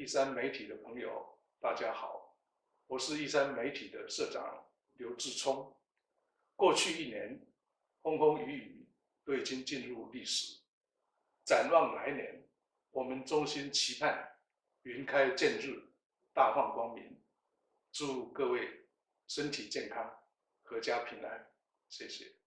一山媒体的朋友，大家好，我是一山媒体的社长刘志聪。过去一年，风风雨雨都已经进入历史。展望来年，我们衷心期盼云开见日，大放光明。祝各位身体健康，阖家平安。谢谢。